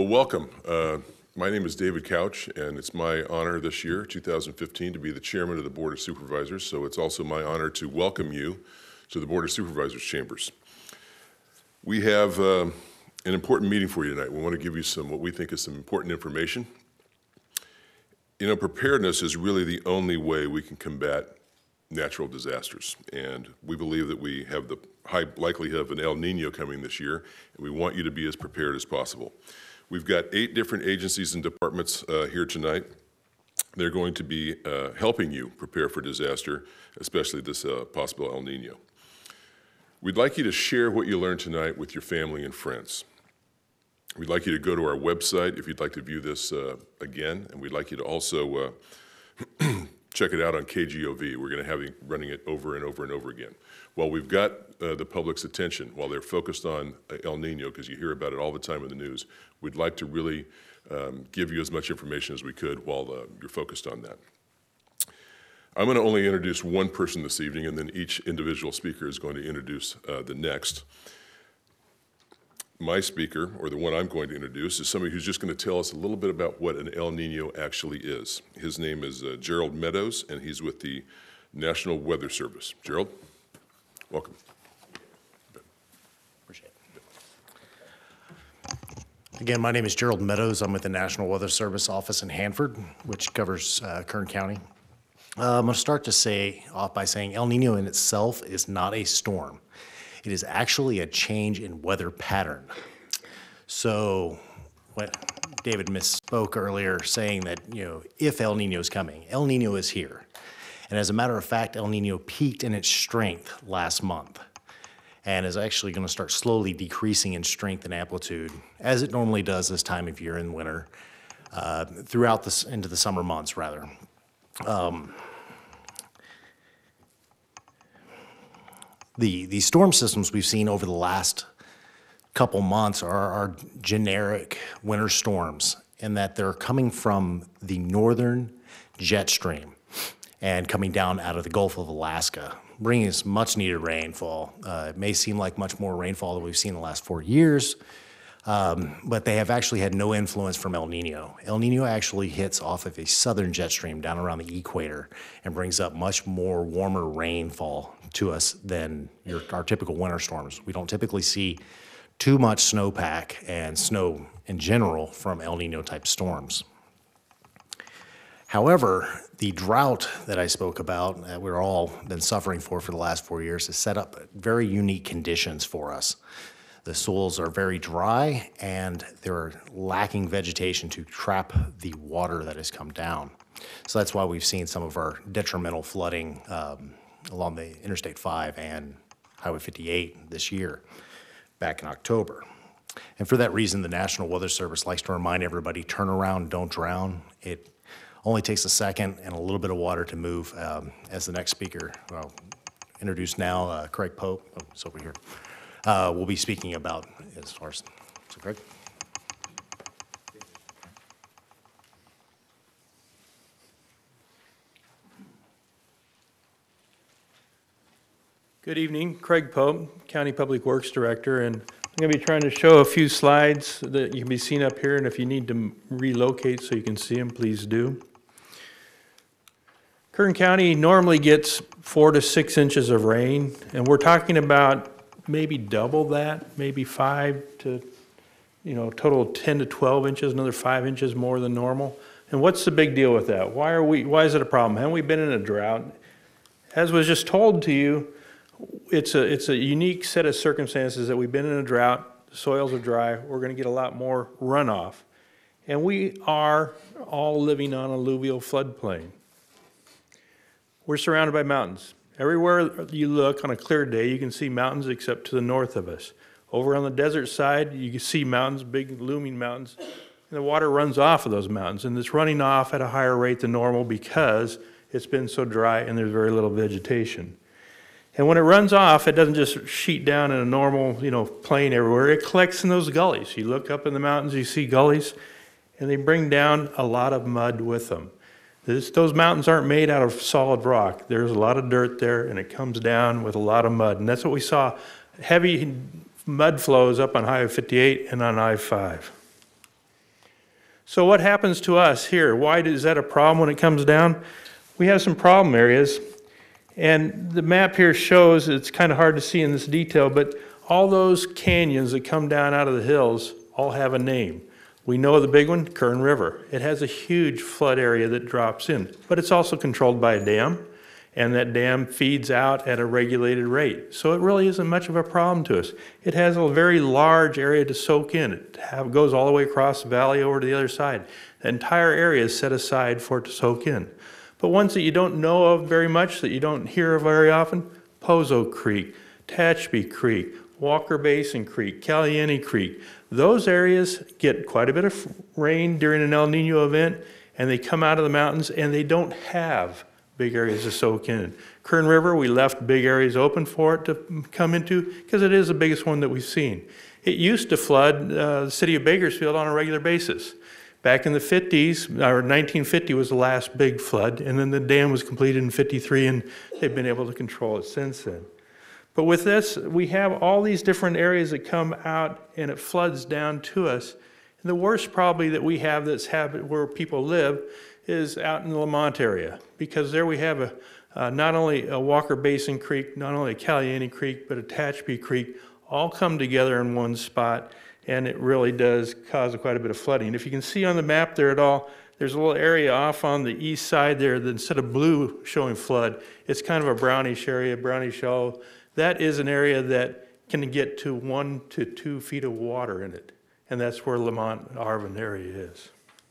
Well, welcome. My name is David Couch, and it's my honor this year, 2015, to be the chairman of the Board of Supervisors. So it's also my honor to welcome you to the Board of Supervisors chambers. We have an important meeting for you tonight. We want to give you what we think is some important information. You know, preparedness is really the only way we can combat natural disasters. And we believe that we have the high likelihood of an El Nino coming this year, and we want you to be as prepared as possible. We've got 8 different agencies and departments here tonight. They're going to be helping you prepare for disaster, especially this possible El Nino. We'd like you to share what you learned tonight with your family and friends. We'd like you to go to our website if you'd like to view this again, and we'd like you to also check it out on KGOV. We're going to have you running it over and over and over again. While we've got the public's attention, while they're focused on El Nino, because you hear about it all the time in the news, we'd like to really give you as much information as we could while you're focused on that. I'm going to only introduce one person this evening, and then each individual speaker is going to introduce the next. My speaker, or the one I'm going to introduce, is somebody who's just going to tell us a little bit about what an El Nino actually is. His name is Gerald Meadows, and he's with the National Weather Service. Gerald, welcome. Appreciate it. Again, my name is Gerald Meadows. I'm with the National Weather Service office in Hanford, which covers Kern County. I'm going to start off by saying El Nino in itself is not a storm. It is actually a change in weather pattern. So what David misspoke earlier saying that, if El Nino is coming, El Nino is here. And as a matter of fact, El Nino peaked in its strength last month and is actually going to start slowly decreasing in strength and amplitude, as it normally does this time of year in winter, throughout into the summer months, rather. The storm systems we've seen over the last couple months are generic winter storms in that they're coming from the northern jet stream and coming down out of the Gulf of Alaska, bringing us much needed rainfall. It may seem like much more rainfall than we've seen in the last 4 years, but they have actually had no influence from El Nino. El Nino actually hits off of a southern jet stream down around the equator and brings up much more warmer rainfall to us than our typical winter storms. We don't typically see too much snowpack and snow in general from El Nino type storms. However, the drought that I spoke about, that we're all been suffering for the last 4 years, has set up very unique conditions for us. The soils are very dry and they're lacking vegetation to trap the water that has come down. So that's why we've seen some of our detrimental flooding along the Interstate 5 and Highway 58 this year, back in October. And for that reason, the National Weather Service likes to remind everybody, turn around, don't drown. It only takes a second and a little bit of water to move. As the next speaker, I'll introduce now, Craig Pope, it's over here, will be speaking about as far as, so Craig. Good evening, Craig Pope, County Public Works Director, and I'm going to be trying to show a few slides that you can be seen up here, and if you need to relocate so you can see them, please do. Kern County normally gets 4 to 6 inches of rain, and we're talking about maybe double that, maybe 5 to, total 10 to 12 inches, another 5 inches more than normal. And what's the big deal with that? Why is it a problem? Haven't we been in a drought? As was just told to you, it's a unique set of circumstances that we've been in a drought, the soils are dry, we're going to get a lot more runoff. And we are all living on alluvial floodplain. We're surrounded by mountains. Everywhere you look on a clear day, you can see mountains except to the north of us. Over on the desert side, you can see mountains, big looming mountains, and the water runs off of those mountains. And it's running off at a higher rate than normal because it's been so dry and there's very little vegetation. And when it runs off, it doesn't just sheet down in a normal, plain everywhere. It collects in those gullies. You look up in the mountains, you see gullies, and they bring down a lot of mud with them. Those mountains aren't made out of solid rock. There's a lot of dirt there, and it comes down with a lot of mud. And that's what we saw, heavy mud flows up on Highway 58 and on I-5. So what happens to us here? Why is that a problem when it comes down? We have some problem areas, and the map here shows, it's kind of hard to see in this detail, but all those canyons that come down out of the hills all have a name. We know the big one, Kern River. It has a huge flood area that drops in, but it's also controlled by a dam, and that dam feeds out at a regulated rate. So it really isn't much of a problem to us. It has a very large area to soak in. It goes all the way across the valley over to the other side. The entire area is set aside for it to soak in. But ones that you don't know of very much, that you don't hear of very often, Pozo Creek, Tehachapi Creek, Walker Basin Creek, Caliente Creek, those areas get quite a bit of rain during an El Nino event, and they come out of the mountains and they don't have big areas to soak in. Kern River, we left big areas open for it to come into because it is the biggest one that we've seen. It used to flood the city of Bakersfield on a regular basis. Back in the 50s, or 1950 was the last big flood, and then the dam was completed in 53, and they've been able to control it since then. But with this, we have all these different areas that come out, and it floods down to us. And the worst probably that we have that's happened where people live is out in the Lamont area, because there we have not only a Walker Basin Creek, not only a Caliente Creek, but a Tehachapi Creek, all come together in one spot, and it really does cause quite a bit of flooding. If you can see on the map there at all, there's a little area off on the east side there that instead of blue showing flood, it's kind of a brownish area, brownish yellow. That is an area that can get to 1 to 2 feet of water in it, and that's where Lamont Arvin area is.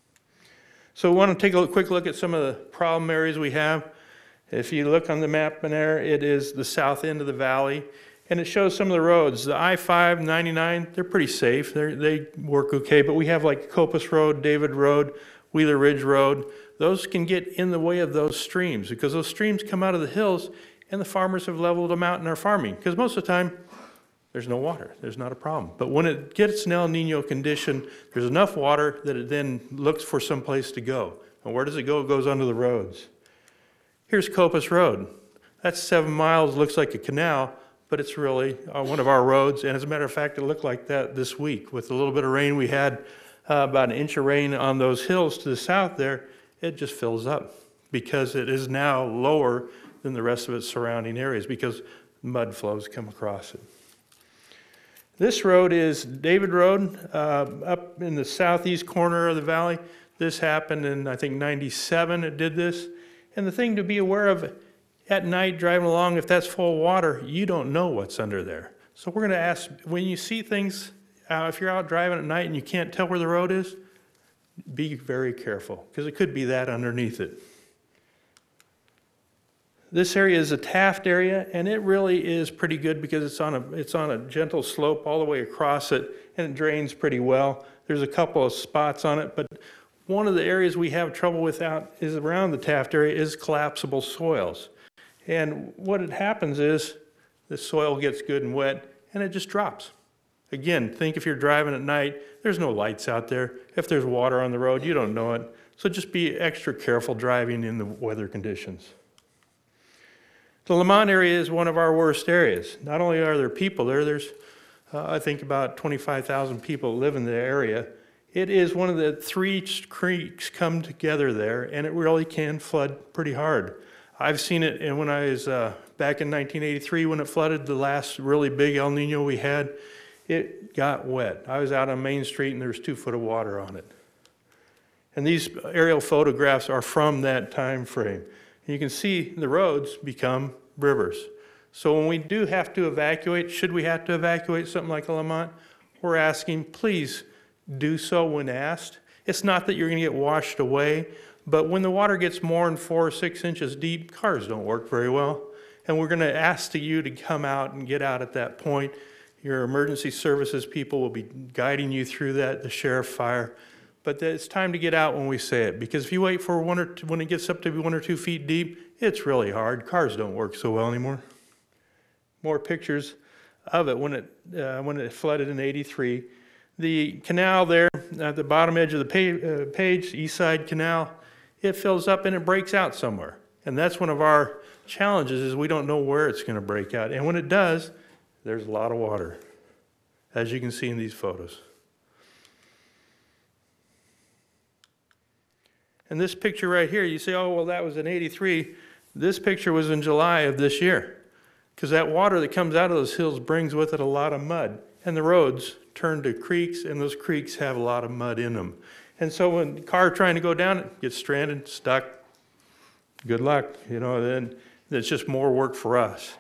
So we want to take a quick look at some of the problem areas we have. If you look on the map in there, it is the south end of the valley, and it shows some of the roads. The I-5, 99, they're pretty safe. They work okay, but we have like Copus Road, David Road, Wheeler Ridge Road. Those can get in the way of those streams because those streams come out of the hills, and the farmers have leveled them out and are farming because most of the time, there's no water. There's not a problem. But when it gets an El Nino condition, there's enough water that it then looks for some place to go. And where does it go? It goes under the roads. Here's Copus Road. That's 7 miles, looks like a canal, but it's really one of our roads. And as a matter of fact, it looked like that this week. With a little bit of rain, we had about an inch of rain on those hills to the south there. It just fills up because it is now lower than the rest of its surrounding areas because mud flows come across it. This road is David Road, up in the southeast corner of the valley. This happened in, I think, 97, it did this. And the thing to be aware of, at night driving along, if that's full of water, you don't know what's under there. So we're gonna ask, when you see things, if you're out driving at night and you can't tell where the road is, be very careful, because it could be that underneath it. This area is a Taft area, and it really is pretty good because it's on a gentle slope all the way across it, and it drains pretty well. There's a couple of spots on it, but one of the areas we have trouble with out is around the Taft area is collapsible soils. And what happens is the soil gets good and wet, and it just drops. Again, think if you're driving at night, there's no lights out there. If there's water on the road, you don't know it. So just be extra careful driving in the weather conditions. The Lamont area is one of our worst areas. Not only are there people there, there's I think about 25,000 people live in the area. It is one of the 3 creeks come together there, and it really can flood pretty hard. I've seen it, and when I was back in 1983 when it flooded, the last really big El Nino we had, it got wet. I was out on Main Street and there was 2 foot of water on it. And these aerial photographs are from that time frame. And you can see the roads become rivers. So when we do have to evacuate, should we have to evacuate something like Lamont, we're asking, please do so when asked. It's not that you're going to get washed away, but when the water gets more than 4 or 6 inches deep, cars don't work very well. And we're going to ask you to come out and get out at that point. Your emergency services people will be guiding you through that, the sheriff, fire. But it's time to get out when we say it, because if you wait for when it gets up to be 1 or 2 feet deep, it's really hard. Cars don't work so well anymore. More pictures of it when it flooded in '83. The canal there at the bottom edge of the page, East Side Canal, it fills up and it breaks out somewhere. And that's one of our challenges is we don't know where it's going to break out. And when it does, there's a lot of water, as you can see in these photos. And this picture right here, you say, oh, well, that was in '83. This picture was in July of this year, because that water that comes out of those hills brings with it a lot of mud. And the roads turn to creeks, and those creeks have a lot of mud in them. And so when the car trying to go down it gets stranded, stuck, good luck, then it's just more work for us.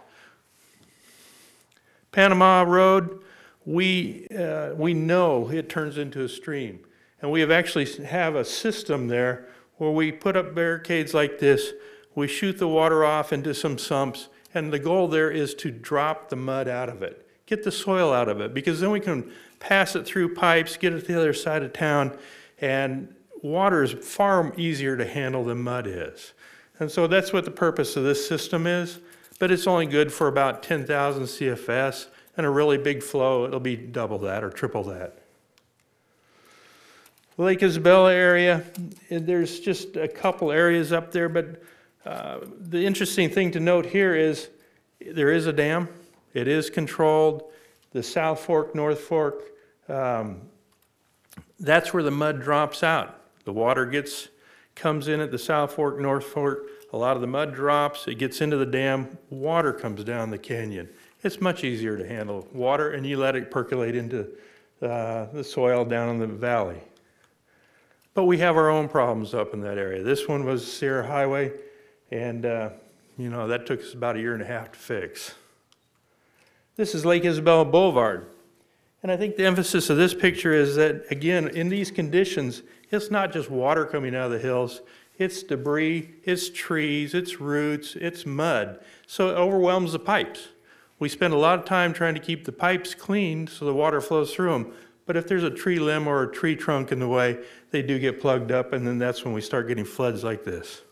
Panama Road, we know it turns into a stream. And we actually have a system there where we put up barricades like this, we shoot the water off into some sumps, and the goal there is to drop the mud out of it, get the soil out of it, because then we can pass it through pipes, get it to the other side of town, and water is far easier to handle than mud is. And so that's what the purpose of this system is, but it's only good for about 10,000 CFS, and a really big flow, it'll be double that or triple that. Lake Isabella area, there's just a couple areas up there, but the interesting thing to note here is there is a dam. It is controlled. The South Fork, North Fork, that's where the mud drops out. The water comes in at the South Fork, North Fork. A lot of the mud drops. It gets into the dam. Water comes down the canyon. It's much easier to handle water, and you let it percolate into the soil down in the valley. But we have our own problems up in that area. This one was Sierra Highway, and that took us about 1.5 years to fix. This is Lake Isabella Boulevard. And I think the emphasis of this picture is that, again, in these conditions, it's not just water coming out of the hills, it's debris, it's trees, it's roots, it's mud. So it overwhelms the pipes. We spend a lot of time trying to keep the pipes clean so the water flows through them. But if there's a tree limb or a tree trunk in the way, they do get plugged up, and then that's when we start getting floods like this.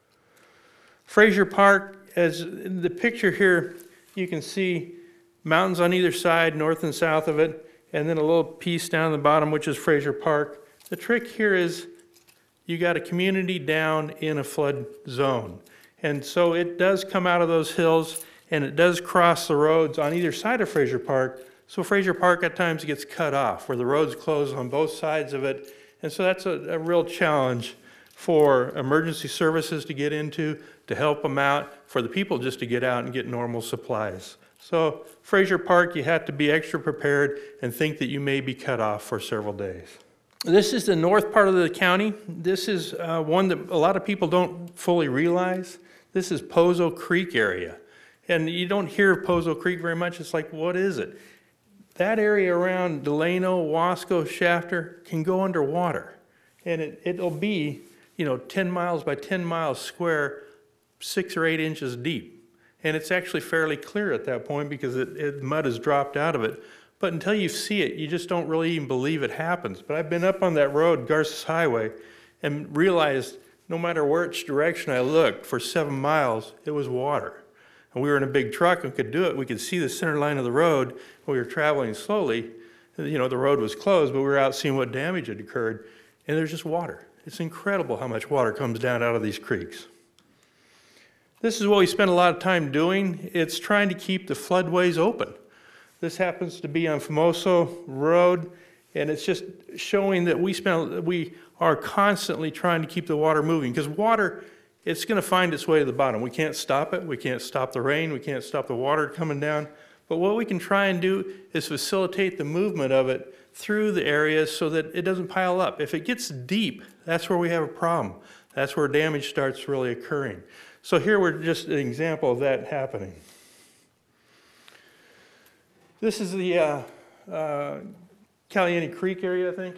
Frazier Park, as in the picture here, you can see mountains on either side, north and south of it, and then a little piece down the bottom, which is Frazier Park. The trick here is you got a community down in a flood zone. And so it does come out of those hills, and it does cross the roads on either side of Frazier Park. So Frazier Park at times gets cut off, where the roads close on both sides of it. And so that's a real challenge for emergency services to get into, to help them out, for the people just to get out and get normal supplies. So Frazier Park, you have to be extra prepared and think that you may be cut off for several days. This is the north part of the county. This is one that a lot of people don't fully realize. This is Pozo Creek area. And you don't hear of Pozo Creek very much. It's like, what is it? That area around Delano, Wasco, Shafter can go underwater. And it'll be, 10 miles by 10 miles square, 6 or 8 inches deep. And it's actually fairly clear at that point because mud has dropped out of it. But until you see it, you just don't really even believe it happens. But I've been up on that road, Garces Highway, and realized no matter which direction I looked for 7 miles, it was water. And we were in a big truck and could do it. We could see the center line of the road. We were traveling slowly. The road was closed, but we were out seeing what damage had occurred. And there's just water. It's incredible how much water comes down out of these creeks. This is what we spend a lot of time doing. It's trying to keep the floodways open. This happens to be on Famoso Road, and it's just showing that we are constantly trying to keep the water moving, because water, it's going to find its way to the bottom. We can't stop it. We can't stop the rain. We can't stop the water coming down. But what we can try and do is facilitate the movement of it through the areas so that it doesn't pile up. If it gets deep, that's where we have a problem. That's where damage starts really occurring. So here we're just an example of that happening. This is the Caliente Creek area, I think.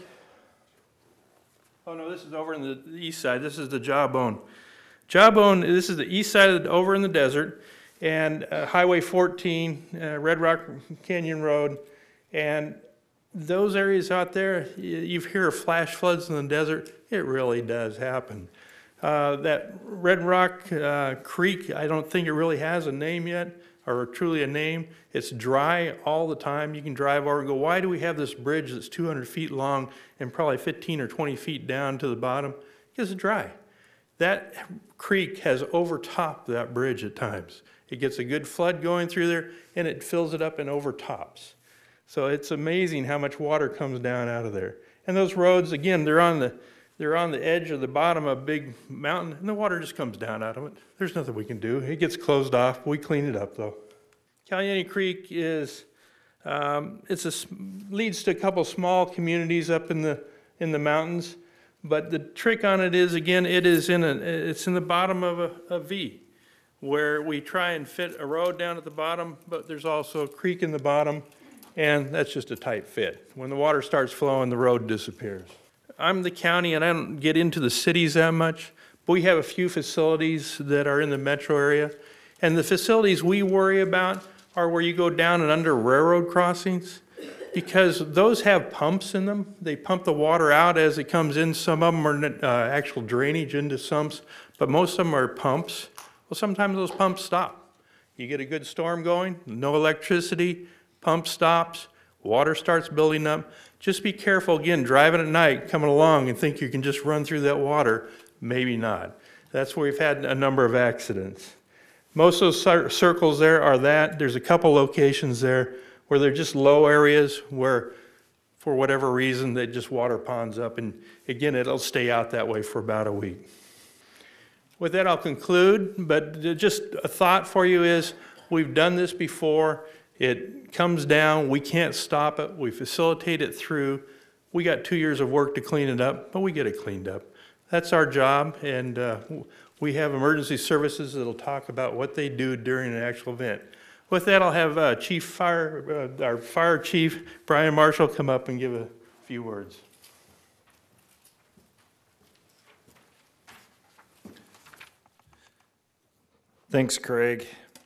Oh no, this is over in the east side. This is the Jawbone. Jawbone, this is the east side over in the desert, and Highway 14, Red Rock Canyon Road, and those areas out there, you hear of flash floods in the desert. It really does happen. That Red Rock Creek, I don't think it really has a name yet, or truly a name. It's dry all the time. You can drive over and go, why do we have this bridge that's 200 feet long and probably 15 or 20 feet down to the bottom? Because it's dry. That creek has overtopped that bridge at times. It gets a good flood going through there, and it fills it up and overtops. So it's amazing how much water comes down out of there. And those roads, again, they're on they're on the edge of the bottom of a big mountain, and the water just comes down out of it. There's nothing we can do. It gets closed off. We clean it up, though. Caliente Creek is, leads to a couple small communities up in the mountains, but the trick on it is, again, it's in the bottom of a V, where we try and fit a road down at the bottom, but there's also a creek in the bottom, and that's just a tight fit. When the water starts flowing, the road disappears. I'm the county, and I don't get into the cities that much, but we have a few facilities that are in the metro area, and the facilities we worry about are where you go down and under railroad crossings, because those have pumps in them. They pump the water out as it comes in. Some of them are actual drainage into sumps, but most of them are pumps. Well, sometimes those pumps stop. You get a good storm going, no electricity, pump stops, water starts building up. Just be careful, again, driving at night, coming along and think you can just run through that water. Maybe not. That's where we've had a number of accidents. Most of those circles there are that. There's a couple locations there where they're just low areas where, for whatever reason, they just water ponds up. And again, it'll stay out that way for about a week. With that, I'll conclude, but just a thought for you is, we've done this before. It comes down, we can't stop it, we facilitate it through. We got 2 years of work to clean it up, but we get it cleaned up. That's our job, and we have emergency services that'll talk about what they do during an actual event. With that, I'll have our fire chief, Brian Marshall, come up and give a few words. Thanks, Craig.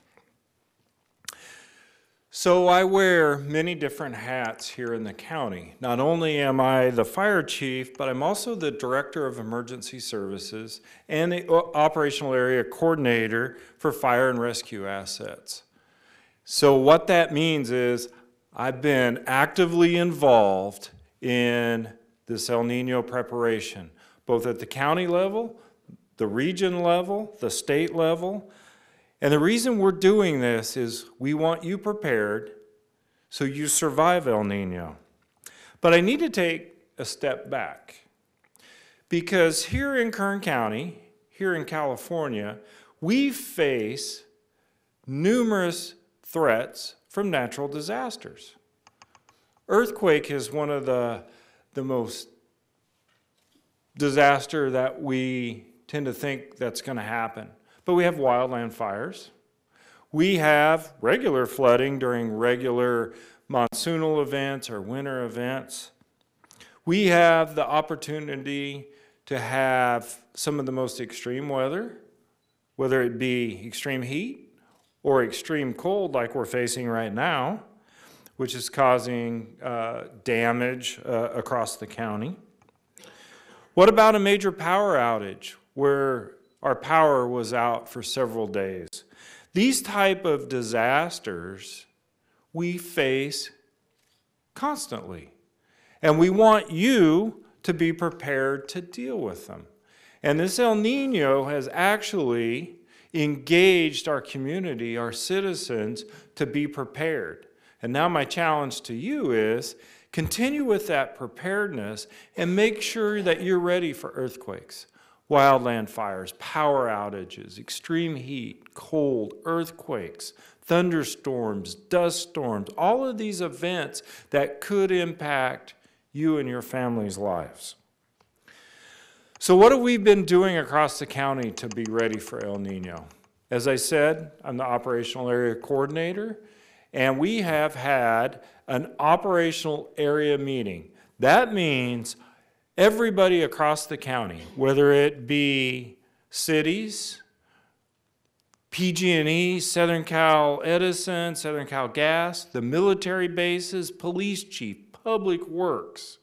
So I wear many different hats here in the county. Not only am I the fire chief, but I'm also the director of emergency services and the operational area coordinator for fire and rescue assets. So what that means is I've been actively involved in this El Nino preparation, both at the county level, the region level, the state level. And the reason we're doing this is we want you prepared so you survive El Nino. But I need to take a step back, because here in Kern County, here in California, we face numerous threats from natural disasters. Earthquake is one of the most disaster that we tend to think that's going to happen. But we have wildland fires. We have regular flooding during regular monsoonal events or winter events. We have the opportunity to have some of the most extreme weather, whether it be extreme heat or extreme cold like we're facing right now, which is causing damage across the county. What about a major power outage where our power was out for several days? These type of disasters we face constantly, and we want you to be prepared to deal with them. And this El Nino has actually engaged our community, our citizens, to be prepared. And now my challenge to you is continue with that preparedness and make sure that you're ready for earthquakes, wildland fires, power outages, extreme heat, cold, earthquakes, thunderstorms, dust storms, all of these events that could impact you and your family's lives. So what have we been doing across the county to be ready for El Nino? As I said, I'm the operational area coordinator, and we have had an operational area meeting. That means everybody across the county, whether it be cities, PG&E, Southern Cal Edison, Southern Cal Gas, the military bases, police chief, public works,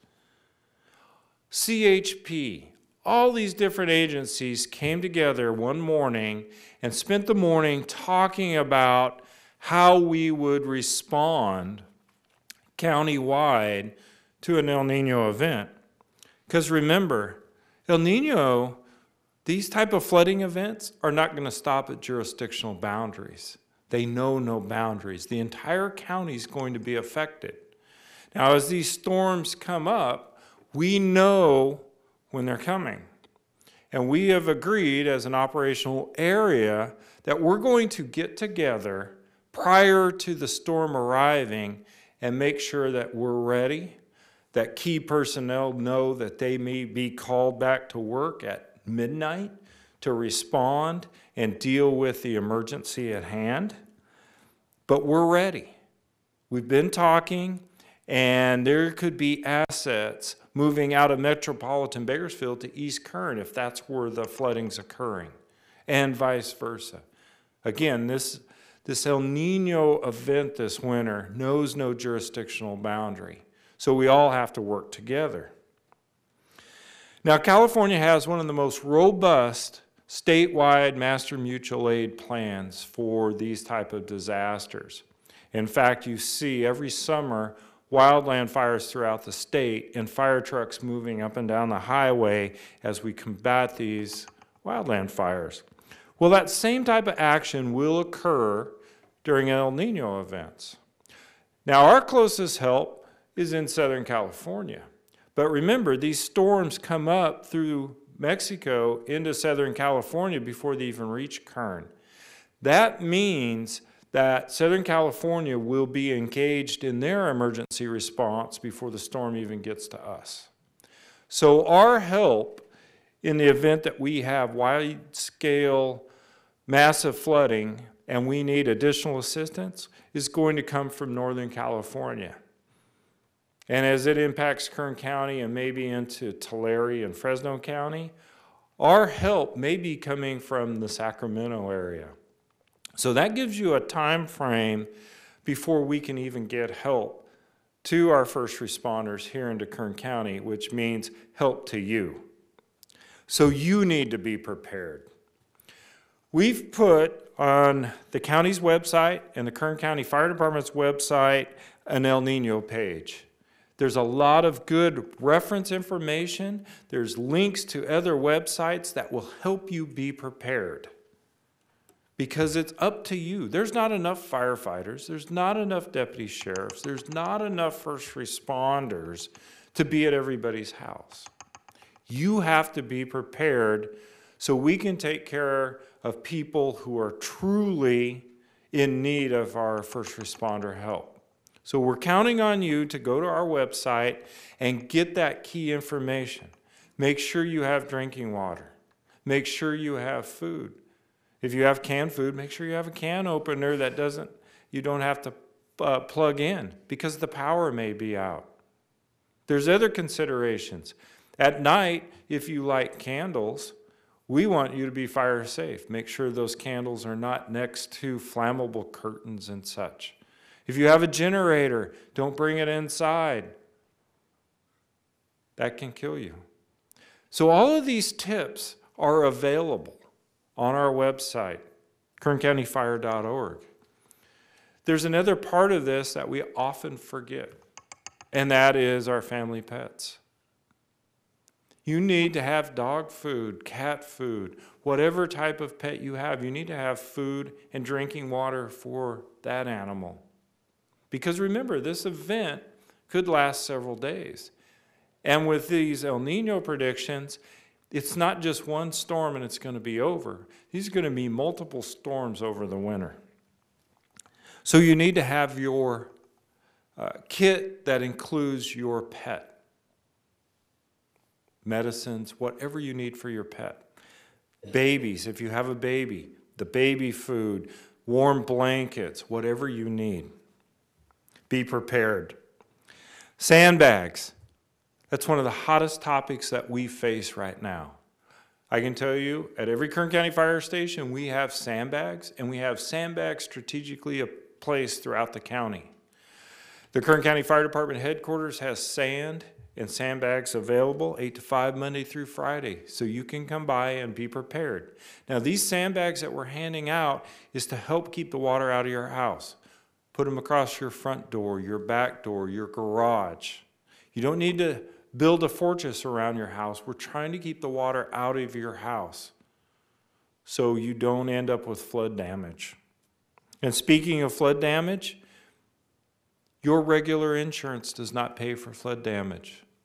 CHP, all these different agencies came together one morning and spent the morning talking about how we would respond countywide to an El Nino event. Because remember, El Nino, these type of flooding events are not going to stop at jurisdictional boundaries. They know no boundaries. The entire county is going to be affected. Now, as these storms come up, we know when they're coming. And we have agreed as an operational area that we're going to get together prior to the storm arriving and make sure that we're ready, that key personnel know that they may be called back to work at midnight to respond and deal with the emergency at hand. But we're ready. We've been talking, and there could be assets moving out of metropolitan Bakersfield to East Kern if that's where the flooding's occurring, and vice versa. Again, this El Nino event this winter knows no jurisdictional boundary, so we all have to work together. Now, California has one of the most robust statewide master mutual aid plans for these type of disasters. In fact, you see every summer wildland fires throughout the state and fire trucks moving up and down the highway as we combat these wildland fires. Well, that same type of action will occur during El Nino events. Now, our closest help is in Southern California. But remember, these storms come up through Mexico into Southern California before they even reach Kern. That means that Southern California will be engaged in their emergency response before the storm even gets to us. So our help in the event that we have wide-scale massive flooding and we need additional assistance is going to come from Northern California. And as it impacts Kern County and maybe into Tulare and Fresno County, our help may be coming from the Sacramento area. So that gives you a time frame before we can even get help to our first responders here into Kern County, which means help to you. So you need to be prepared. We've put on the county's website and the Kern County Fire Department's website an El Nino page. There's a lot of good reference information. There's links to other websites that will help you be prepared. Because it's up to you. There's not enough firefighters. There's not enough deputy sheriffs. There's not enough first responders to be at everybody's house. You have to be prepared so we can take care of people who are truly in need of our first responder help. So we're counting on you to go to our website and get that key information. Make sure you have drinking water. Make sure you have food. If you have canned food, make sure you have a can opener that you don't have to plug in because the power may be out. There's other considerations. At night, if you light candles, we want you to be fire safe. Make sure those candles are not next to flammable curtains and such. If you have a generator, don't bring it inside. That can kill you. So all of these tips are available on our website, kerncountyfire.org. There's another part of this that we often forget, and that is our family pets. You need to have dog food, cat food, whatever type of pet you have, you need to have food and drinking water for that animal. Because remember, this event could last several days. And with these El Nino predictions, it's not just one storm and it's going to be over. These are going to be multiple storms over the winter. So you need to have your kit that includes your pet. Medicines, whatever you need for your pet. Babies, if you have a baby, the baby food, warm blankets, whatever you need. Be prepared. Sandbags. That's one of the hottest topics that we face right now. I can tell you, at every Kern County fire station, we have sandbags, and we have sandbags strategically placed throughout the county. The Kern County Fire Department headquarters has sand and sandbags available 8 to 5 Monday through Friday, so you can come by and be prepared. Now, these sandbags that we're handing out is to help keep the water out of your house. Put them across your front door, your back door, your garage. You don't need to build a fortress around your house. We're trying to keep the water out of your house so you don't end up with flood damage. And speaking of flood damage, your regular insurance does not pay for flood damage.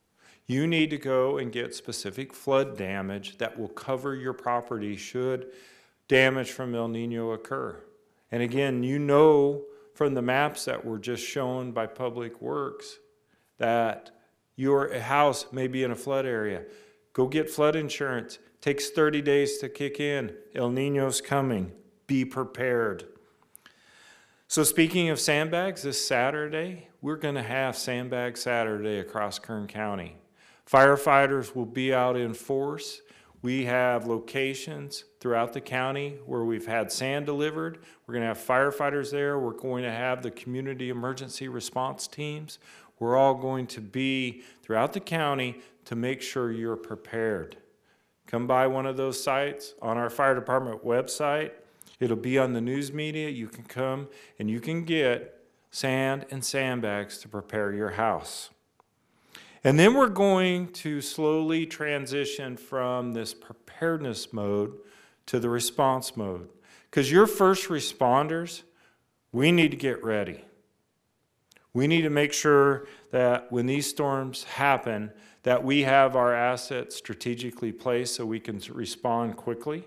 You need to go and get specific flood damage that will cover your property should damage from El Nino occur. And again, you know from the maps that were just shown by Public Works that your house may be in a flood area. Go get flood insurance. Takes 30 days to kick in. El Nino's coming. Be prepared. So speaking of sandbags, this Saturday, we're going to have Sandbag Saturday across Kern County. Firefighters will be out in force. We have locations throughout the county where we've had sand delivered. We're going to have firefighters there. We're going to have the community emergency response teams. We're all going to be throughout the county to make sure you're prepared. Come by one of those sites on our fire department website. It'll be on the news media. You can come and you can get sand and sandbags to prepare your house. And then we're going to slowly transition from this preparedness mode to the response mode. Because your first responders, we need to get ready. We need to make sure that when these storms happen, that we have our assets strategically placed so we can respond quickly.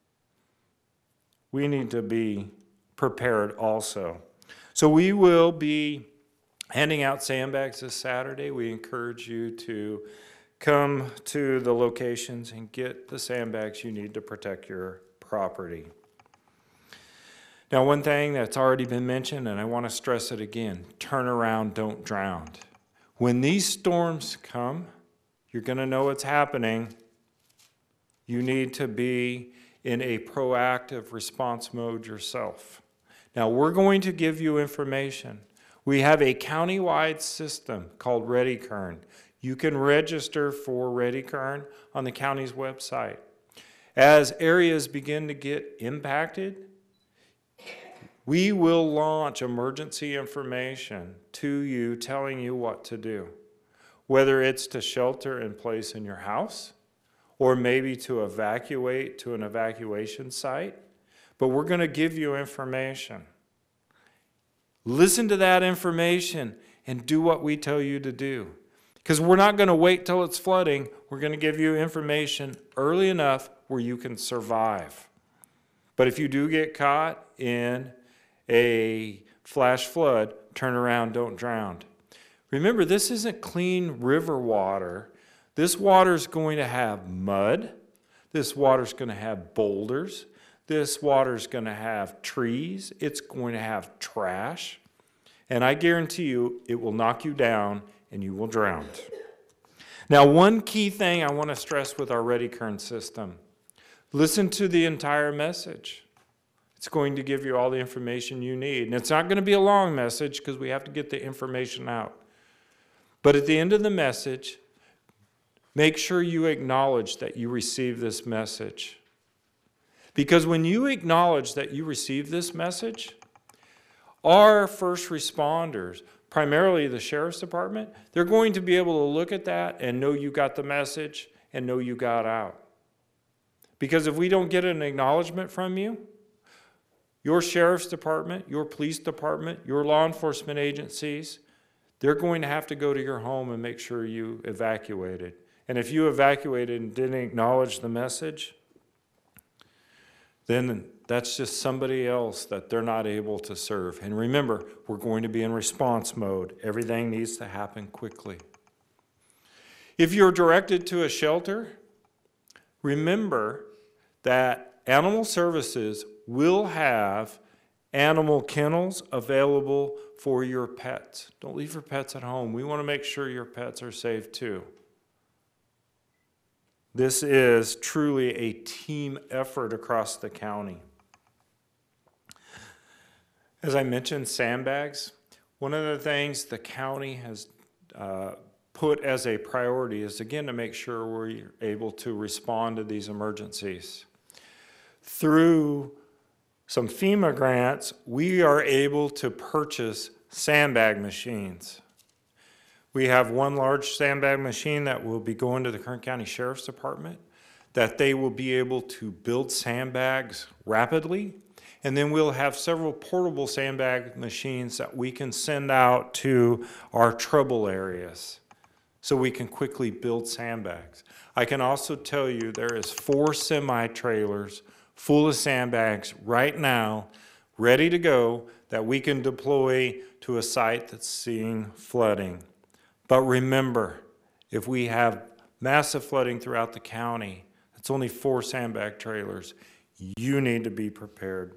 We need to be prepared also. So we will be handing out sandbags this Saturday. We encourage you to come to the locations and get the sandbags you need to protect your property. Now, one thing that's already been mentioned, and I want to stress it again, turn around, don't drown. When these storms come, you're going to know what's happening. You need to be in a proactive response mode yourself. Now, we're going to give you information. We have a county-wide system called Ready Kern. You can register for Ready Kern on the county's website. As areas begin to get impacted, we will launch emergency information to you telling you what to do, whether it's to shelter in place in your house or maybe to evacuate to an evacuation site. But we're going to give you information. Listen to that information and do what we tell you to do. Because we're not going to wait till it's flooding. We're going to give you information early enough where you can survive. But if you do get caught in a flash flood, turn around, don't drown. Remember, this isn't clean river water. This water is going to have mud. This water is going to have boulders. This water is going to have trees. It's going to have trash. And I guarantee you, it will knock you down and you will drown. Now, one key thing I want to stress with our Ready Kern system, listen to the entire message. It's going to give you all the information you need. And it's not going to be a long message because we have to get the information out. But at the end of the message, make sure you acknowledge that you received this message. Because when you acknowledge that you received this message, our first responders, primarily the sheriff's department, they're going to be able to look at that and know you got the message and know you got out. Because if we don't get an acknowledgement from you, your sheriff's department, your police department, your law enforcement agencies, they're going to have to go to your home and make sure you evacuated. And if you evacuated and didn't acknowledge the message, then that's just somebody else that they're not able to serve. And remember, we're going to be in response mode. Everything needs to happen quickly. If you're directed to a shelter, remember that Animal Services will have animal kennels available for your pets. Don't leave your pets at home. We want to make sure your pets are safe too. This is truly a team effort across the county. As I mentioned, sandbags. One of the things the county has put as a priority is, again, to make sure we're able to respond to these emergencies. Through some FEMA grants, we are able to purchase sandbag machines. We have one large sandbag machine that will be going to the Kern County Sheriff's Department, that they will be able to build sandbags rapidly. And then we'll have several portable sandbag machines that we can send out to our trouble areas. so we can quickly build sandbags. I can also tell you there is 4 semi-trailers full of sandbags right now, ready to go, that we can deploy to a site that's seeing flooding. But remember, if we have massive flooding throughout the county, it's only 4 sandbag trailers. You need to be prepared.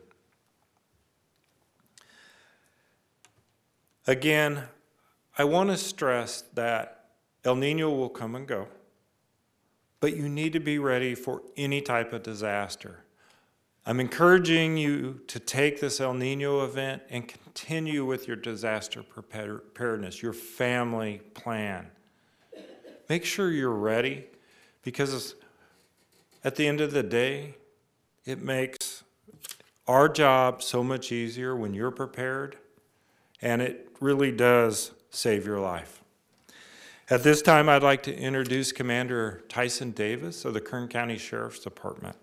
Again, I want to stress that El Nino will come and go, but you need to be ready for any type of disaster. I'm encouraging you to take this El Nino event and continue with your disaster preparedness, your family plan. Make sure you're ready, because at the end of the day, it makes our job so much easier when you're prepared, and it really does save your life. At this time, I'd like to introduce Commander Tyson Davis of the Kern County Sheriff's Department.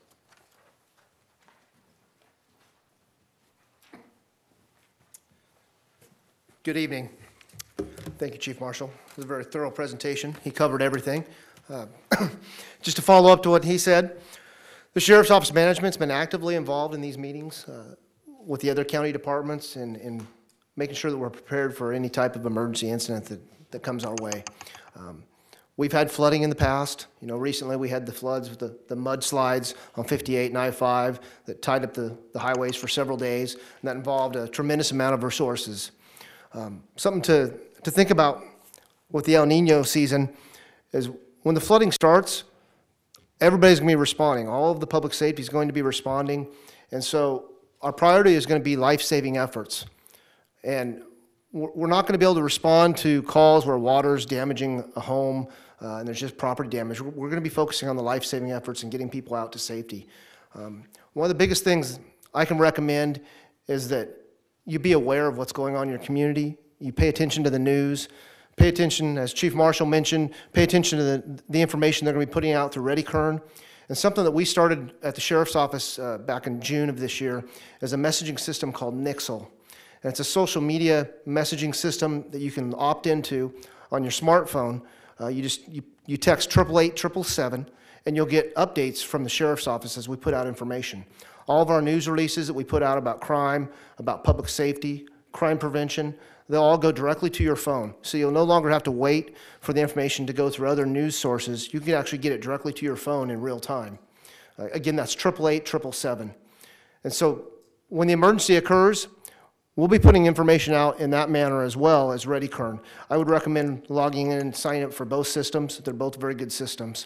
Good evening. Thank you, Chief Marshal. It was a very thorough presentation. He covered everything. Just to follow up to what he said, the Sheriff's Office management's been actively involved in these meetings with the other county departments and making sure that we're prepared for any type of emergency incident that comes our way. We've had flooding in the past. You know, recently we had the floods with the mudslides on 58 and I-5 that tied up the highways for several days, and that involved a tremendous amount of resources. Something to think about with the El Nino season is when the flooding starts, everybody's going to be responding. All of the public safety is going to be responding. And so our priority is going to be life-saving efforts. And we're not going to be able to respond to calls where water's damaging a home and there's just property damage. We're going to be focusing on the life-saving efforts and getting people out to safety. One of the biggest things I can recommend is that you be aware of what's going on in your community. You pay attention to the news. Pay attention, as Chief Marshal mentioned, pay attention to the information they're going to be putting out through Ready Kern. And something that we started at the Sheriff's Office back in June of this year is a messaging system called Nixle. And it's a social media messaging system that you can opt into on your smartphone. You text 888-777, and you'll get updates from the Sheriff's Office as we put out information. All of our news releases that we put out about crime, about public safety, crime prevention, they'll all go directly to your phone. So you'll no longer have to wait for the information to go through other news sources. You can actually get it directly to your phone in real time. Again, that's 888-777. And so when the emergency occurs, we'll be putting information out in that manner as well as Ready Kern. I would recommend logging in and signing up for both systems. They're both very good systems.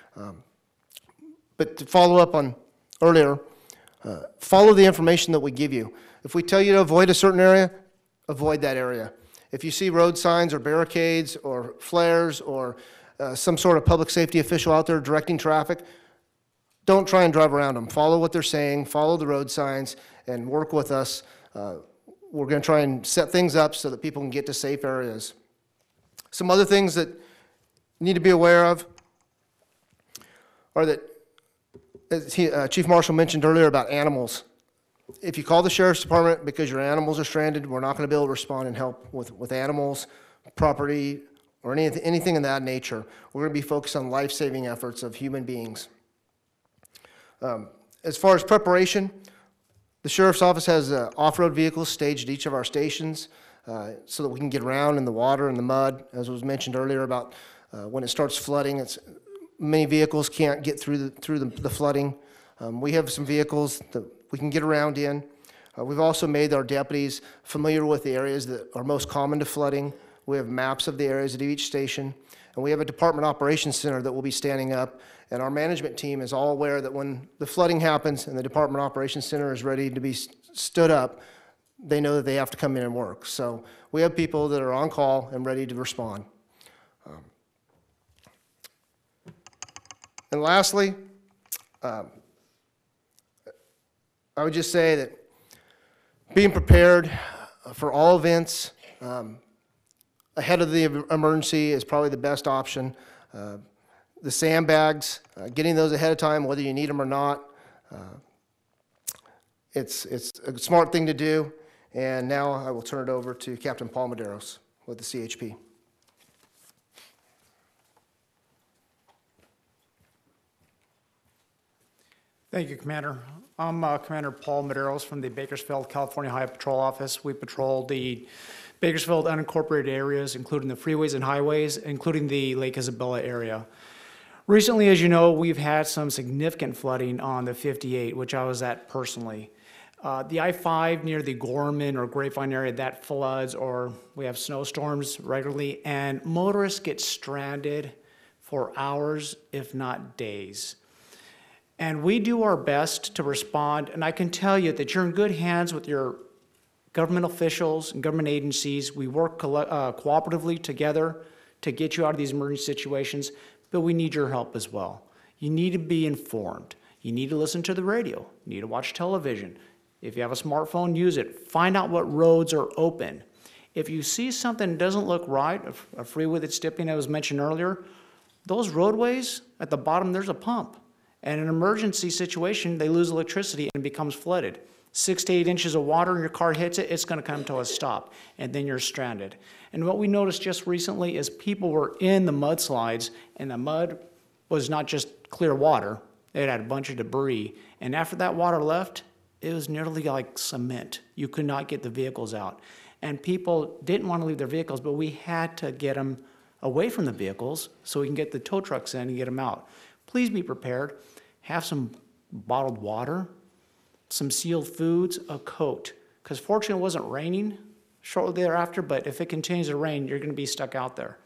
But to follow up on earlier, follow the information that we give you. If we tell you to avoid a certain area, avoid that area. If you see road signs or barricades or flares or some sort of public safety official out there directing traffic, don't try and drive around them. Follow what they're saying, follow the road signs, and work with us. We're going to try and set things up so that people can get to safe areas. Some other things that you need to be aware of are that, as Chief Marshal mentioned earlier about animals. If you call the Sheriff's Department because your animals are stranded, we're not going to be able to respond and help with animals, property, or anything in that nature. We're going to be focused on life-saving efforts of human beings. As far as preparation, the Sheriff's Office has off-road vehicles staged at each of our stations so that we can get around in the water and the mud. As was mentioned earlier about when it starts flooding, many vehicles can't get through the flooding. We have some vehicles that we can get around in. We've also made our deputies familiar with the areas that are most common to flooding. We have maps of the areas at each station. And we have a department operations center that will be standing up. And our management team is all aware that when the flooding happens and the department operations center is ready to be stood up, they know that they have to come in and work. So we have people that are on call and ready to respond. And lastly, I would just say that being prepared for all events ahead of the emergency is probably the best option. The sandbags, getting those ahead of time, whether you need them or not, it's a smart thing to do. And now I will turn it over to Captain Paul Medeiros with the CHP. Thank you, Commander. I'm Commander Paul Medeiros from the Bakersfield, California Highway Patrol Office. We patrol the Bakersfield unincorporated areas, including the freeways and highways, including the Lake Isabella area. Recently, as you know, we've had some significant flooding on the 58, which I was at personally. The I-5 near the Gorman or Grapevine area, that floods, or we have snowstorms regularly, and motorists get stranded for hours, if not days. And we do our best to respond, and I can tell you that you're in good hands with your government officials and government agencies. We work cooperatively together to get you out of these emergency situations, but we need your help as well. You need to be informed. You need to listen to the radio. You need to watch television. If you have a smartphone, use it. Find out what roads are open. If you see something that doesn't look right, a freeway that's dipping, as was mentioned earlier, those roadways, at the bottom, there's a pump. And in an emergency situation, they lose electricity and it becomes flooded. 6 to 8 inches of water and your car hits it, it's going to come to a stop, and then you're stranded. And what we noticed just recently is people were in the mudslides, and the mud was not just clear water, it had a bunch of debris. And after that water left, it was nearly like cement. You could not get the vehicles out. And people didn't want to leave their vehicles, but we had to get them away from the vehicles so we can get the tow trucks in and get them out. Please be prepared. Have some bottled water, some sealed foods, a coat. Because fortunately it wasn't raining shortly thereafter, but if it continues to rain, you're going to be stuck out there.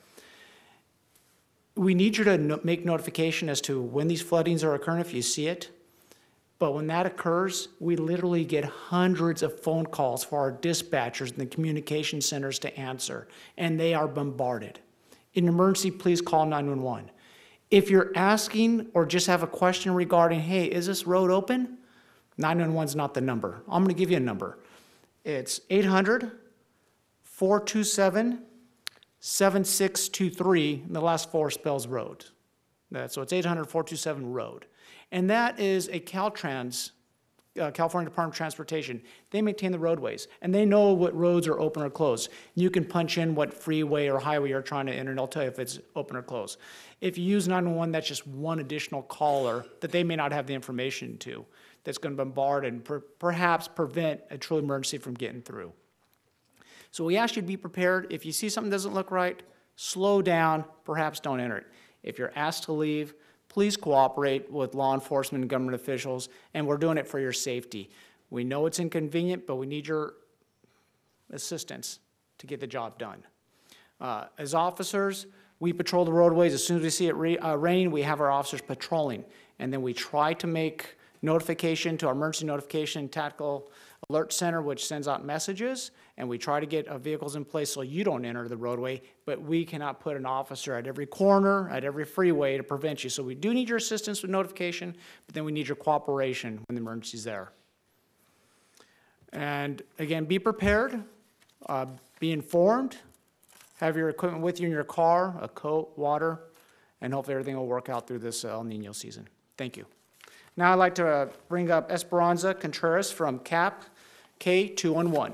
We need you to make notification as to when these floodings are occurring if you see it. But when that occurs, we literally get hundreds of phone calls for our dispatchers and the communication centers to answer, and they are bombarded. In an emergency, please call 911. If you're asking or just have a question regarding, hey, is this road open? 911 is not the number. I'm going to give you a number. It's 800-427-7623, and the last 4 spells road. So it's 800-427-ROAD. And that is a Caltrans, California Department of Transportation. They maintain the roadways, and they know what roads are open or closed. You can punch in what freeway or highway you're trying to enter, and they'll tell you if it's open or closed. If you use 911, that's just one additional caller that they may not have the information to, that's going to bombard and perhaps prevent a true emergency from getting through. So we ask you to be prepared. If you see something doesn't look right, slow down, perhaps don't enter it. If you're asked to leave, please cooperate with law enforcement and government officials, and we're doing it for your safety. We know it's inconvenient, but we need your assistance to get the job done. As officers, we patrol the roadways. As soon as we see it rain, we have our officers patrolling, and then we try to make notification to our emergency notification tactical alert center, which sends out messages, and we try to get vehicles in place so you don't enter the roadway, but we cannot put an officer at every corner, at every freeway to prevent you. So we do need your assistance with notification, but then we need your cooperation when the emergency's there. And again, be prepared, be informed, have your equipment with you in your car, a coat, water, and hopefully everything will work out through this El Nino season. Thank you. Now I'd like to bring up Esperanza Contreras from CAP K211.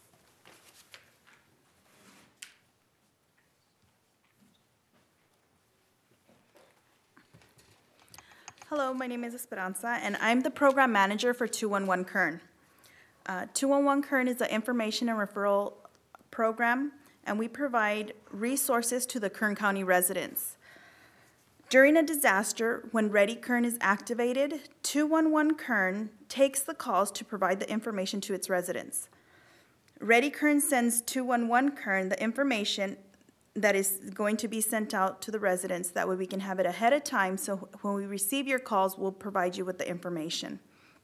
Hello, my name is Esperanza, and I'm the program manager for 211 Kern. 211 Kern is an information and referral program, and we provide resources to the Kern County residents. During a disaster, when Ready Kern is activated, 211 Kern takes the calls to provide the information to its residents. Ready Kern sends 211 Kern the information that is going to be sent out to the residents. That way we can have it ahead of time, so when we receive your calls, we'll provide you with the information.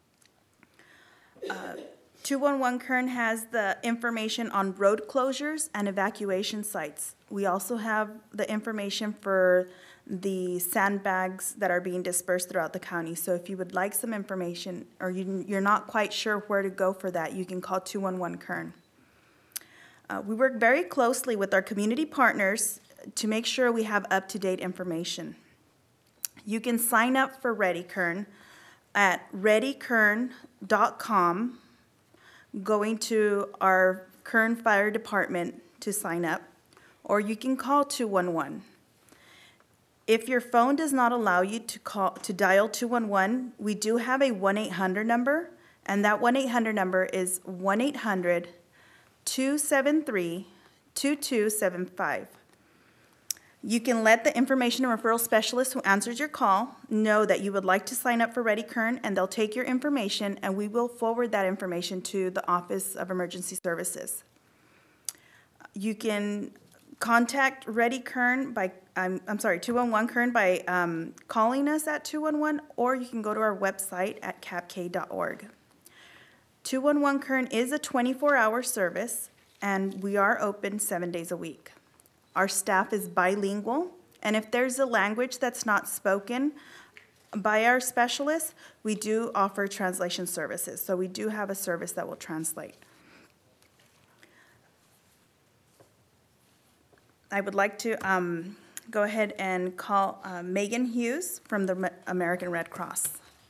211 Kern has the information on road closures and evacuation sites. We also have the information for the sandbags that are being dispersed throughout the county. So if you would like some information or you're not quite sure where to go for that, you can call 211 Kern. We work very closely with our community partners to make sure we have up-to-date information. You can sign up for Ready Kern at readykern.com, going to our Kern Fire Department to sign up, or you can call 211. If your phone does not allow you to dial 211, we do have a 1-800 number, and that 1-800 number is 1-800-273-2275. You can let the information and referral specialist who answers your call know that you would like to sign up for Ready Kern, and they'll take your information, and we will forward that information to the Office of Emergency Services. You can contact Ready Kern by, 211 Kern by calling us at 211, or you can go to our website at capk.org. 211 Kern is a 24-hour service, and we are open 7 days a week. Our staff is bilingual, and if there's a language that's not spoken by our specialists, we do offer translation services. So we do have a service that will translate. I would like to go ahead and call Megan Hughes from the American Red Cross.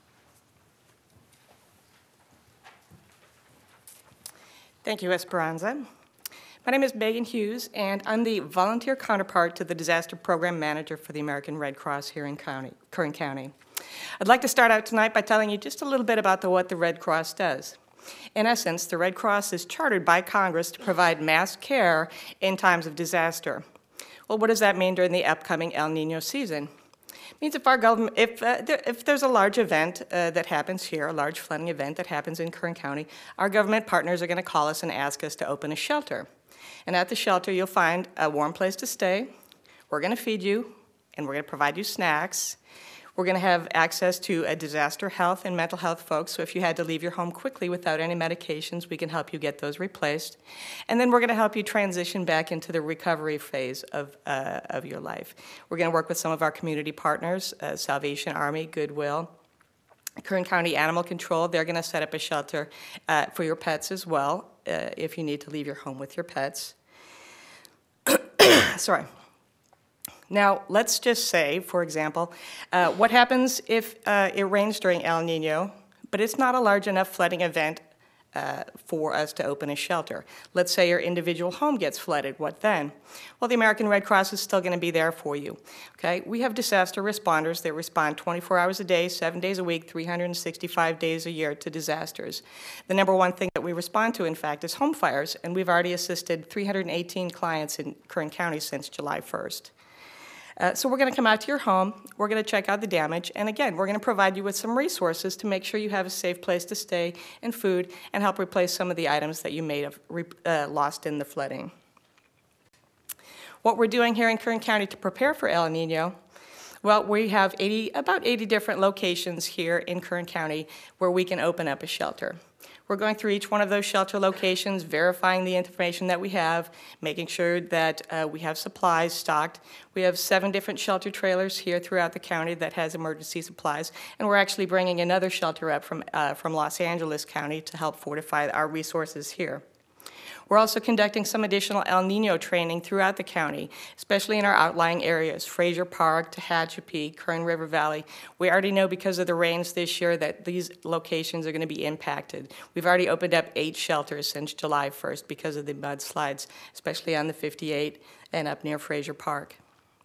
Thank you, Esperanza. My name is Megan Hughes, and I'm the volunteer counterpart to the Disaster Program Manager for the American Red Cross here in Kern County. I'd like to start out tonight by telling you just a little bit about what the Red Cross does. In essence, the Red Cross is chartered by Congress to provide mass care in times of disaster. Well, what does that mean during the upcoming El Nino season? It means if our government, if there's a large event that happens here, a large flooding event that happens in Kern County, our government partners are going to call us and ask us to open a shelter. And at the shelter, you'll find a warm place to stay. We're going to feed you, and we're going to provide you snacks. We're going to have access to a disaster health and mental health folks, so if you had to leave your home quickly without any medications, we can help you get those replaced. And then we're going to help you transition back into the recovery phase of your life. We're going to work with some of our community partners, Salvation Army, Goodwill, Kern County Animal Control. They're going to set up a shelter for your pets as well, if you need to leave your home with your pets. Sorry. Now, let's just say, for example, what happens if it rains during El Nino, but it's not a large enough flooding event for us to open a shelter. Let's say your individual home gets flooded. What then? Well, the American Red Cross is still going to be there for you. Okay? We have disaster responders that respond 24 hours a day, 7 days a week, 365 days a year to disasters. The number one thing that we respond to, in fact, is home fires, and we've already assisted 318 clients in Kern County since July 1st. So we're going to come out to your home, we're going to check out the damage, and again, we're going to provide you with some resources to make sure you have a safe place to stay and food, and help replace some of the items that you may have lost in the flooding. What we're doing here in Kern County to prepare for El Nino, well, we have about 80 different locations here in Kern County where we can open up a shelter. We're going through each one of those shelter locations, verifying the information that we have, making sure that we have supplies stocked. We have 7 different shelter trailers here throughout the county that has emergency supplies, and we're actually bringing another shelter up from Los Angeles County to help fortify our resources here. We're also conducting some additional El Nino training throughout the county, especially in our outlying areas, Frazier Park, Tehachapi, Kern River Valley. We already know because of the rains this year that these locations are going to be impacted. We've already opened up 8 shelters since July 1st because of the mudslides, especially on the 58 and up near Frazier Park.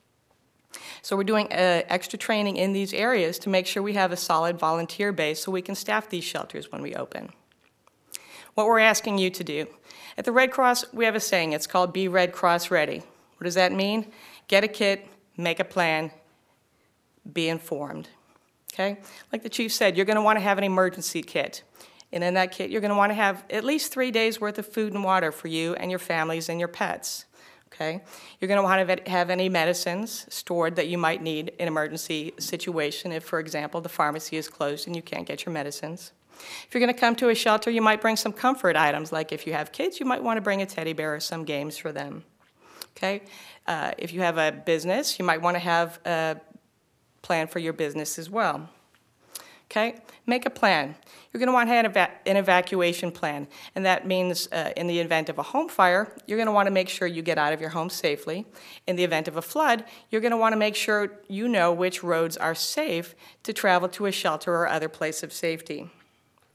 So we're doing extra training in these areas to make sure we have a solid volunteer base so we can staff these shelters when we open. What we're asking you to do. At the Red Cross, we have a saying. It's called Be Red Cross Ready. What does that mean? Get a kit, make a plan, be informed. Okay? Like the chief said, you're going to want to have an emergency kit. And in that kit, you're going to want to have at least 3 days worth of food and water for you and your families and your pets. Okay? You're going to want to have any medicines stored that you might need in an emergency situation if, for example, the pharmacy is closed and you can't get your medicines. If you're going to come to a shelter, you might bring some comfort items, like if you have kids, you might want to bring a teddy bear or some games for them. Okay? If you have a business, you might want to have a plan for your business as well. Okay? Make a plan. You're going to want to have an evacuation plan, and that means in the event of a home fire, you're going to want to make sure you get out of your home safely. In the event of a flood, you're going to want to make sure you know which roads are safe to travel to a shelter or other place of safety.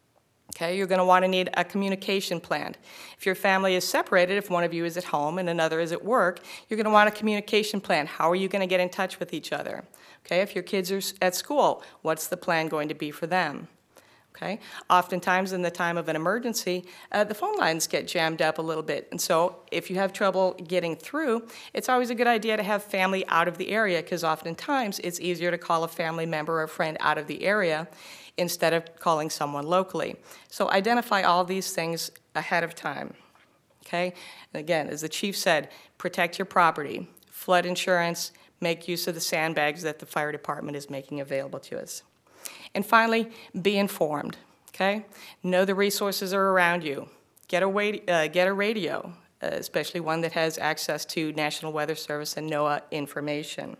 Okay, you're going to want to need a communication plan. If your family is separated, if one of you is at home and another is at work, you're going to want a communication plan. How are you going to get in touch with each other? Okay, if your kids are at school, what's the plan going to be for them? Okay, oftentimes in the time of an emergency, the phone lines get jammed up a little bit. And so if you have trouble getting through, it's always a good idea to have family out of the area, because oftentimes it's easier to call a family member or a friend out of the area instead of calling someone locally. So identify all these things ahead of time. Okay, and again, as the chief said, protect your property, flood insurance, make use of the sandbags that the fire department is making available to us. And finally, be informed, okay? Know the resources are around you. Get a radio, especially one that has access to National Weather Service and NOAA information.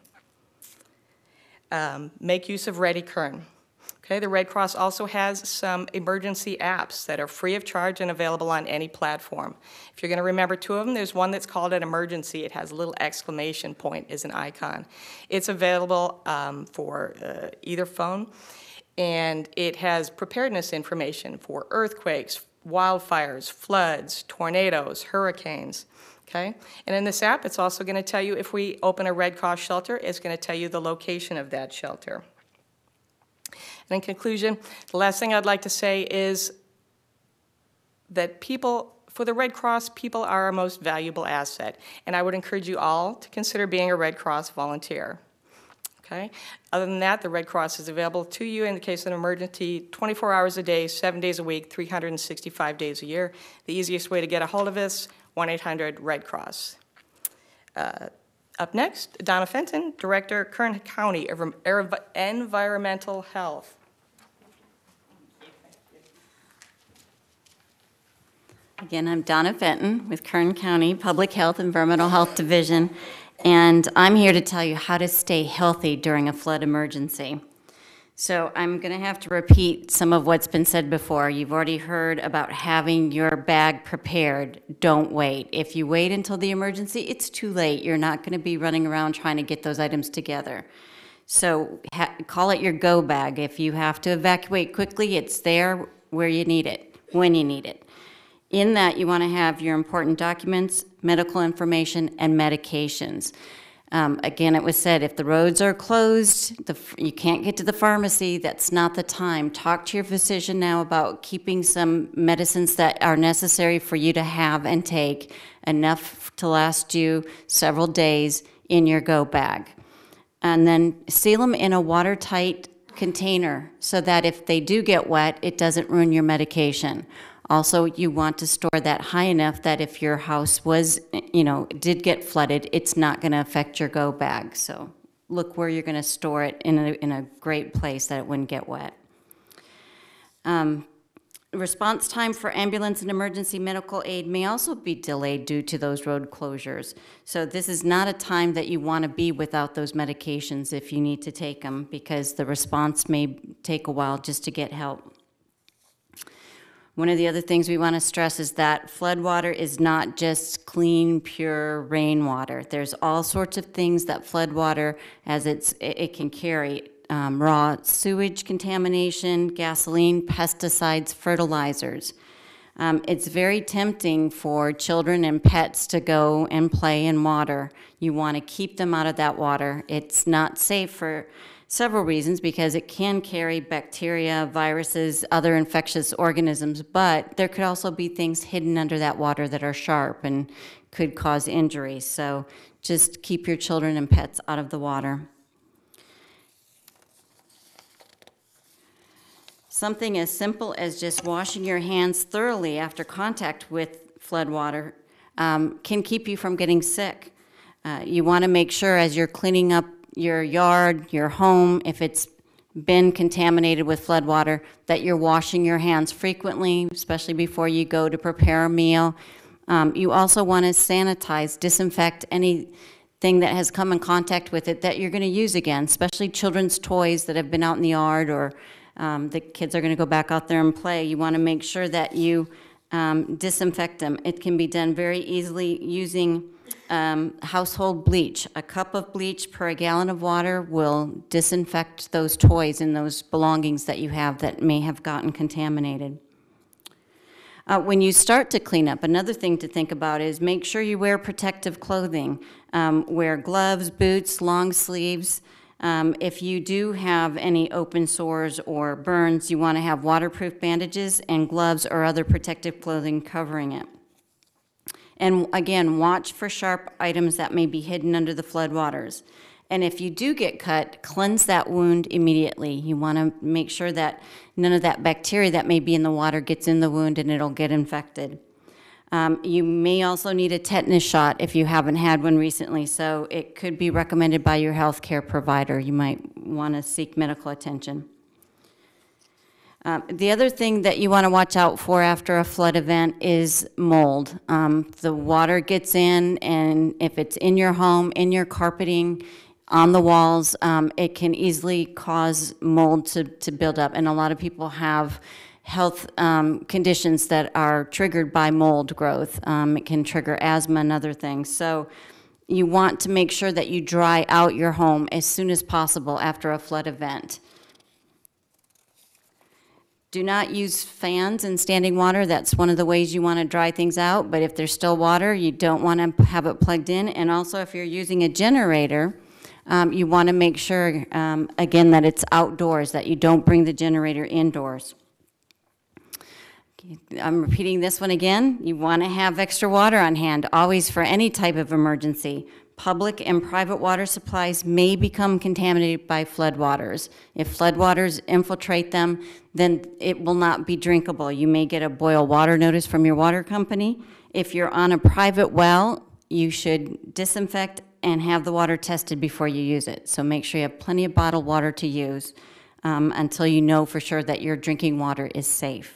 Make use of Ready Kern. Okay, the Red Cross also has some emergency apps that are free of charge and available on any platform. If you're going to remember two of them, there's one that's called an emergency. It has a little exclamation point as an icon. It's available for either phone, and it has preparedness information for earthquakes, wildfires, floods, tornadoes, hurricanes. Okay, and in this app, it's also going to tell you if we open a Red Cross shelter, it's going to tell you the location of that shelter. And in conclusion, the last thing I'd like to say is that people, for the Red Cross, people are our most valuable asset. And I would encourage you all to consider being a Red Cross volunteer. Okay? Other than that, the Red Cross is available to you in the case of an emergency 24 hours a day, 7 days a week, 365 days a year. The easiest way to get a hold of us, 1-800-RED-CROSS. Up next, Donna Fenton, Director, Kern County of Environmental Health. Again, I'm Donna Fenton with Kern County Public Health Environmental Health Division, and I'm here to tell you how to stay healthy during a flood emergency. So I'm going to have to repeat some of what's been said before. You've already heard about having your bag prepared. Don't wait. If you wait until the emergency, it's too late. You're not going to be running around trying to get those items together. So call it your go bag. If you have to evacuate quickly, it's there where you need it, when you need it. In that, you want to have your important documents, medical information, and medications. Again, it was said, if the roads are closed, you can't get to the pharmacy, that's not the time. Talk to your physician now about keeping some medicines that are necessary for you to have and take, enough to last you several days in your go bag. And then seal them in a watertight container so that if they do get wet, it doesn't ruin your medication. Also, you want to store that high enough that if your house was, did get flooded, it's not going to affect your go bag. So look where you're going to store it in a great place that it wouldn't get wet. Response time for ambulance and emergency medical aid may also be delayed due to those road closures. So this is not a time that you want to be without those medications if you need to take them, because the response may take a while just to get help. One of the other things we want to stress is that floodwater is not just clean, pure rainwater. There's all sorts of things that floodwater, as it can carry, raw sewage contamination, gasoline, pesticides, fertilizers. It's very tempting for children and pets to go and play in water. You want to keep them out of that water. It's not safe for several reasons, because it can carry bacteria, viruses, other infectious organisms, but there could also be things hidden under that water that are sharp and could cause injuries. So just keep your children and pets out of the water. Something as simple as just washing your hands thoroughly after contact with floodwater can keep you from getting sick. You want to make sure as you're cleaning up your yard, your home, if it's been contaminated with floodwater, that you're washing your hands frequently, especially before you go to prepare a meal. You also want to sanitize, disinfect anything that has come in contact with it that you're going to use again, especially children's toys that have been out in the yard, or the kids are going to go back out there and play. You want to make sure that you disinfect them. It can be done very easily using household bleach. A cup of bleach per a gallon of water will disinfect those toys and those belongings that you have that may have gotten contaminated. When you start to clean up, another thing to think about is make sure you wear protective clothing. Wear gloves, boots, long sleeves. If you do have any open sores or burns, you want to have waterproof bandages and gloves or other protective clothing covering it. And again, watch for sharp items that may be hidden under the floodwaters. And if you do get cut, cleanse that wound immediately. You want to make sure that none of that bacteria that may be in the water gets in the wound and it'll get infected. You may also need a tetanus shot if you haven't had one recently, so it could be recommended by your healthcare provider. You might want to seek medical attention. The other thing that you want to watch out for after a flood event is mold. The water gets in, and if it's in your home, in your carpeting, on the walls, it can easily cause mold to build up. And a lot of people have health conditions that are triggered by mold growth. It can trigger asthma and other things. So you want to make sure that you dry out your home as soon as possible after a flood event. Do not use fans in standing water. That's one of the ways you want to dry things out. But if there's still water, you don't want to have it plugged in. And also, if you're using a generator, you want to make sure, again, that it's outdoors, that you don't bring the generator indoors. I'm repeating this one again. You want to have extra water on hand, always for any type of emergency. Public and private water supplies may become contaminated by floodwaters. If floodwaters infiltrate them, then it will not be drinkable. You may get a boil water notice from your water company. If you're on a private well, you should disinfect and have the water tested before you use it. So make sure you have plenty of bottled water to use until you know for sure that your drinking water is safe.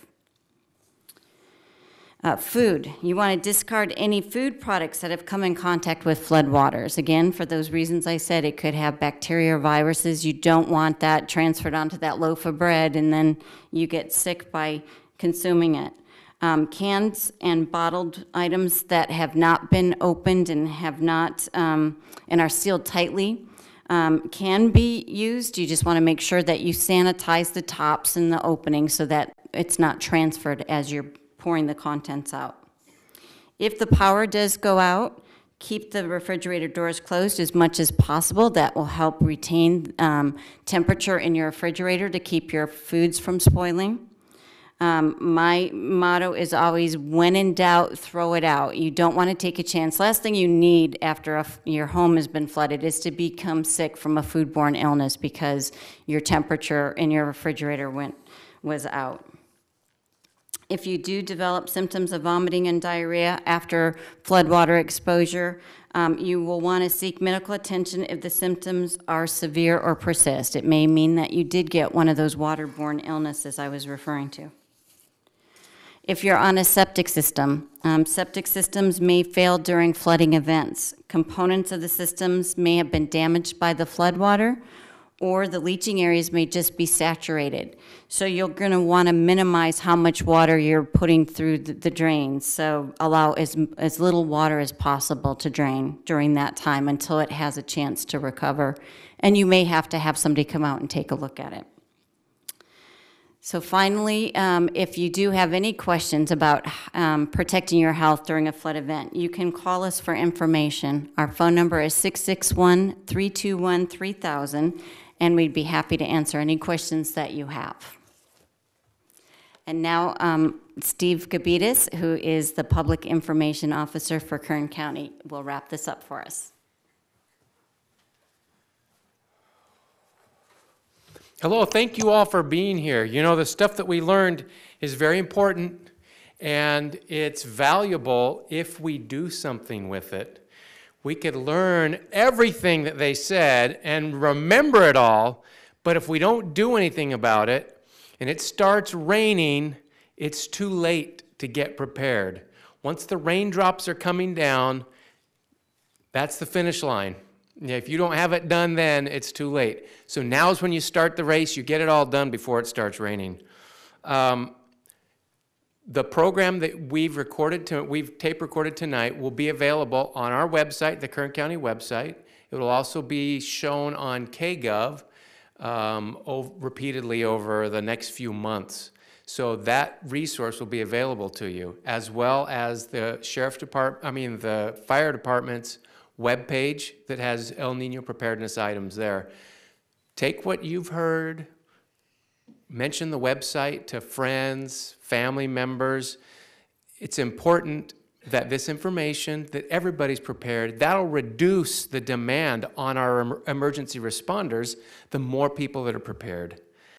Food. You want to discard any food products that have come in contact with floodwaters. Again, for those reasons I said, it could have bacteria or viruses. You don't want that transferred onto that loaf of bread and then you get sick by consuming it. Cans and bottled items that have not been opened and have not and are sealed tightly can be used. You just want to make sure that you sanitize the tops and the opening so that it's not transferred as you're pouring the contents out. If the power does go out, keep the refrigerator doors closed as much as possible. That will help retain temperature in your refrigerator to keep your foods from spoiling. My motto is always, when in doubt, throw it out. You don't want to take a chance. Last thing you need after your home has been flooded is to become sick from a foodborne illness because your temperature in your refrigerator was out. If you do develop symptoms of vomiting and diarrhea after floodwater exposure, you will want to seek medical attention if the symptoms are severe or persist. It may mean that you did get one of those waterborne illnesses I was referring to. If you're on a septic system, septic systems may fail during flooding events. Components of the systems may have been damaged by the floodwater, or the leaching areas may just be saturated. So you're going to want to minimize how much water you're putting through the drains. So allow as little water as possible to drain during that time until it has a chance to recover. And you may have to have somebody come out and take a look at it. So finally, if you do have any questions about protecting your health during a flood event, you can call us for information. Our phone number is 661-321-3000, and we'd be happy to answer any questions that you have. And now, Steve Gabitas, who is the Public Information Officer for Kern County, will wrap this up for us. Hello, thank you all for being here. You know, the stuff that we learned is very important, and it's valuable if we do something with it. We could learn everything that they said and remember it all, but if we don't do anything about it, and it starts raining, it's too late to get prepared. Once the raindrops are coming down, that's the finish line. If you don't have it done then, it's too late. So now's when you start the race. You get it all done before it starts raining. The program that we've tape recorded tonight will be available on our website, the Kern County website. It will also be shown on KGov repeatedly over the next few months. So that resource will be available to you, as well as the the fire department's webpage that has El Nino preparedness items there. Take what you've heard, mention the website to friends, family members. It's important that this information, that everybody's prepared. That'll reduce the demand on our emergency responders, the more people that are prepared.